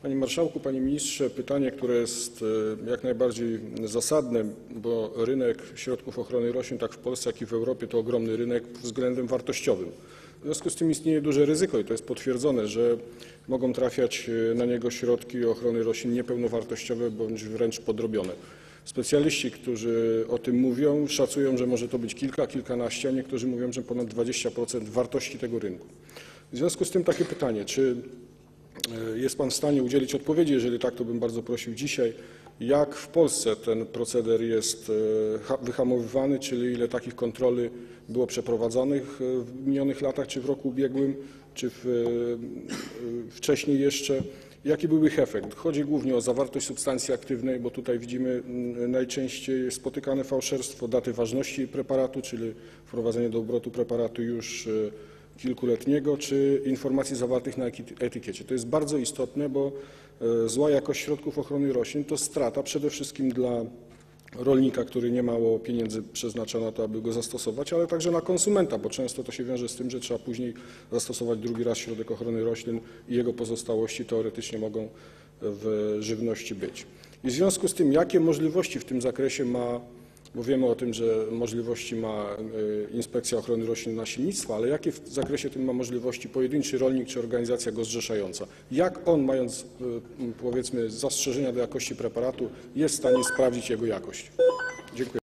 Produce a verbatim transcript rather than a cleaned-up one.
Panie Marszałku, Panie Ministrze, pytanie, które jest jak najbardziej zasadne, bo rynek środków ochrony roślin tak w Polsce, jak i w Europie to ogromny rynek pod względem wartościowym. W związku z tym istnieje duże ryzyko i to jest potwierdzone, że mogą trafiać na niego środki ochrony roślin niepełnowartościowe bądź wręcz podrobione. Specjaliści, którzy o tym mówią, szacują, że może to być kilka, kilkanaście, a niektórzy mówią, że ponad dwadzieścia procent wartości tego rynku. W związku z tym takie pytanie, czy jest Pan w stanie udzielić odpowiedzi? Jeżeli tak, to bym bardzo prosił dzisiaj, jak w Polsce ten proceder jest wyhamowywany, czyli ile takich kontroli było przeprowadzonych w minionych latach, czy w roku ubiegłym, czy w, wcześniej jeszcze. Jaki byłby ich efekt? Chodzi głównie o zawartość substancji aktywnej, bo tutaj widzimy najczęściej spotykane fałszerstwo daty ważności preparatu, czyli wprowadzenie do obrotu preparatu już kilkuletniego, czy informacji zawartych na etykiecie. To jest bardzo istotne, bo zła jakość środków ochrony roślin to strata przede wszystkim dla rolnika, który nie mało pieniędzy przeznacza na to, aby go zastosować, ale także na konsumenta, bo często to się wiąże z tym, że trzeba później zastosować drugi raz środek ochrony roślin i jego pozostałości teoretycznie mogą w żywności być. I w związku z tym, jakie możliwości w tym zakresie ma, bo wiemy o tym, że możliwości ma Inspekcja Ochrony Roślin i Nasiennictwa, ale jakie w zakresie tym ma możliwości pojedynczy rolnik czy organizacja go zrzeszająca? Jak on, mając powiedzmy zastrzeżenia do jakości preparatu, jest w stanie sprawdzić jego jakość? Dziękuję.